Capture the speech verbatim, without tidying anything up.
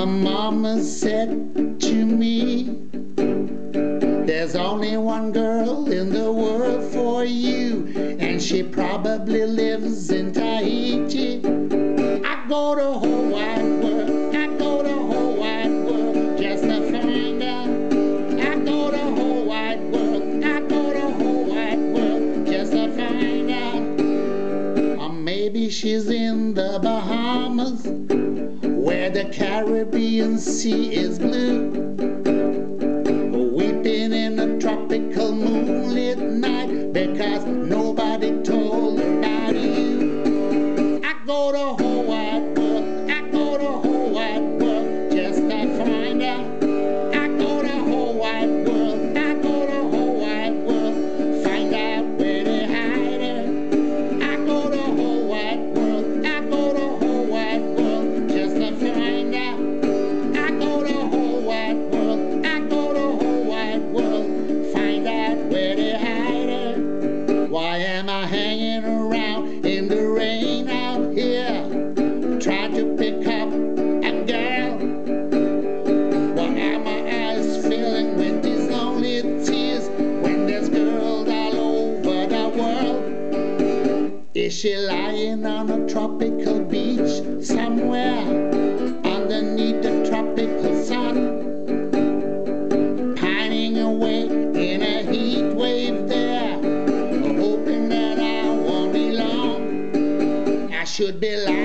mama said to me, there's only one girl in the world for you, and she probably lives in Tahiti. I go to whole wide world, I go to whole wide world just to find out. I go to whole wide world, I go to whole wide world just to find out. Or maybe she's in the Bahamas, where the Caribbean Sea is blue, weeping in a tropical moonlit night because nobody told about you. I go to whole wide world, I go to whole wide world just to find out. I go to whole wide world, I go to whole wide world, find out where they hide her. I go to whole wide world, I go to whole wide world just to find out. I go to whole wide world, I go to whole wide world, find out where they hide her. Why am I hanging around in the rain out here, trying to pick up a girl? Why are my eyes filling with these lonely tears when there's girls all over the world? Is she lying on a tropical beach somewhere underneath the tropical sun, pining away in a heat wave there, hoping that I won't be long? I should be lying